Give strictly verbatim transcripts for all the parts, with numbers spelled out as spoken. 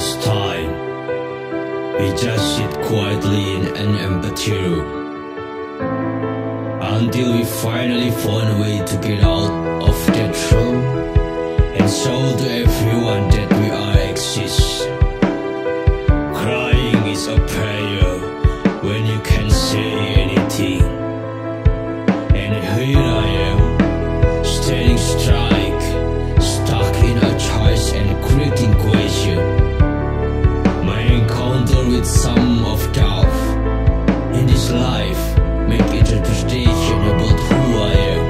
this time, we just sit quietly in an empty room until we finally found a way to get out of that room and show to everyone that we are exist. Crying is a prayer when you can't say anything. And here I am, standing strike, stuck in a choice and creating question. My encounter with some of doubt in this life make interpretation about who I am.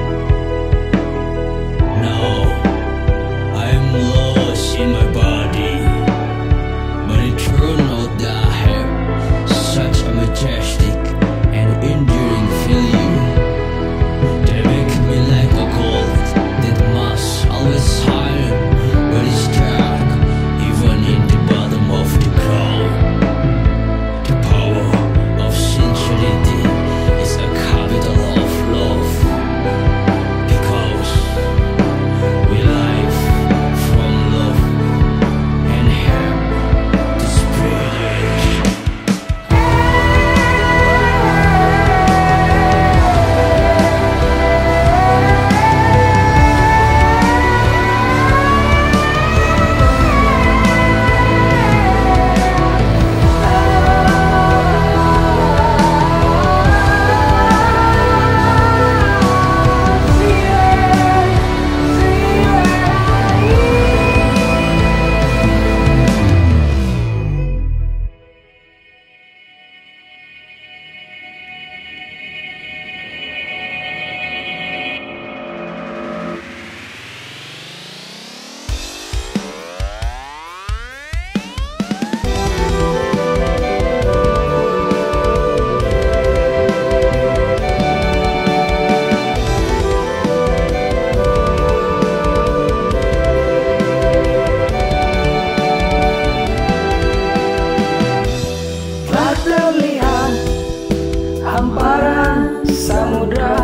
Now I am lost in my body, but it turned out that I have such a majestic and enduring feeling that make me like a gold that must always shine when it's dark, even in the bottom of the ground. The power of sincerity is a capital of love, because we live from love and have the spirit. Tak terlihat hamparan samudra